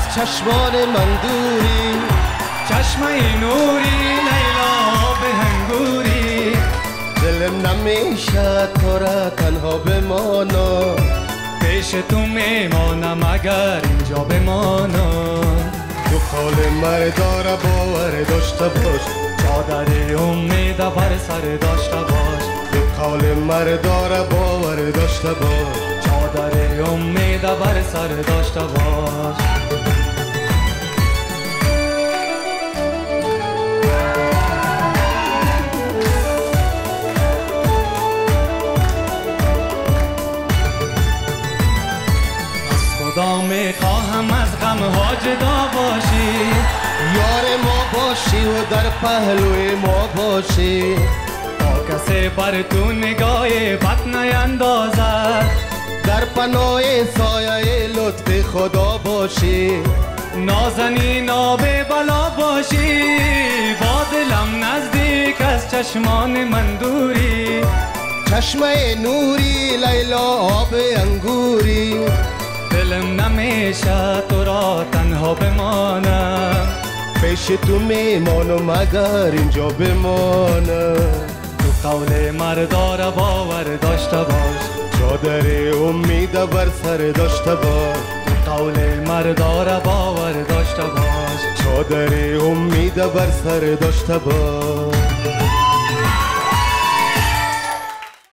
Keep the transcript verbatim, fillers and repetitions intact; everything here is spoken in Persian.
چشمان من دوری، چشمه نوری لیلا به هنگوری، دلم نمیشه تو را تنها بمانم، پیش تو میمانم اگر اینجا بمانم. تو حال مردا را باور داشته باش، چادر امید بر سر داشته باش، تو حال مردا را باور داشته باش، چادر امید بر سر داشته باش. خدا میخواهم از غمها جدا باشی، یار ما باشی و در پهلوی ما باشی، تا کسی بر تو نگاه بد نیندازد، در پناه سایه لطف خدا باشی، نازنین آب بلا باشی، با دلم نزدیک از چشمان من دوری، چشمه نوری لیلا آب انگوری، دلم نمیشه تو را تنها بمانم، پیش تو میمانم اگر اینجا بمانم. تو قول مردا را باور داشته باش، چادر امید بر سر داشته باش، تو قول مردا را باور داشته باش، چادر امید بر سر داشته باش.